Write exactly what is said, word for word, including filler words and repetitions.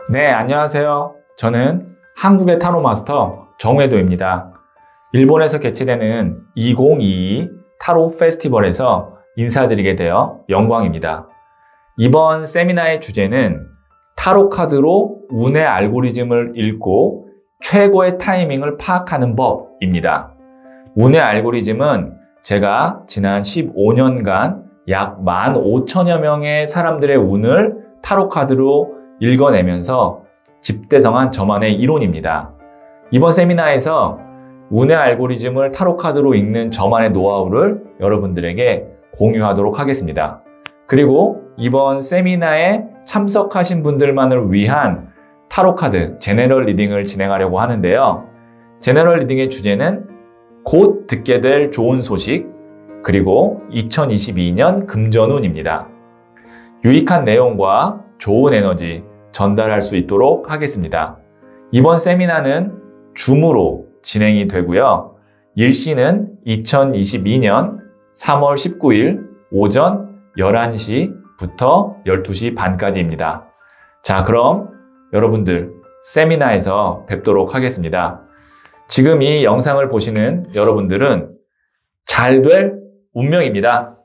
네, 안녕하세요. 저는 한국의 타로 마스터 정회도입니다. 일본에서 개최되는 이천이십이 타로 페스티벌에서 인사드리게 되어 영광입니다. 이번 세미나의 주제는 타로 카드로 운의 알고리즘을 읽고 최고의 타이밍을 파악하는 법입니다. 운의 알고리즘은 제가 지난 십오 년간 약 만 오천여 명의 사람들의 운을 타로 카드로 읽어내면서 집대성한 저만의 이론입니다. 이번 세미나에서 운의 알고리즘을 타로 카드로 읽는 저만의 노하우를 여러분들에게 공유하도록 하겠습니다. 그리고 이번 세미나에 참석하신 분들만을 위한 타로 카드 제너럴 리딩을 진행하려고 하는데요. 제너럴 리딩의 주제는 곧 듣게 될 좋은 소식, 그리고 이천이십이 년 금전운입니다. 유익한 내용과 좋은 에너지 전달할 수 있도록 하겠습니다. 이번 세미나는 줌으로 진행이 되고요. 일시는 이천이십이 년 삼월 십구일 오전 열한 시부터 열두 시 반까지입니다. 자, 그럼 여러분들 세미나에서 뵙도록 하겠습니다. 지금 이 영상을 보시는 여러분들은 잘 될 운명입니다.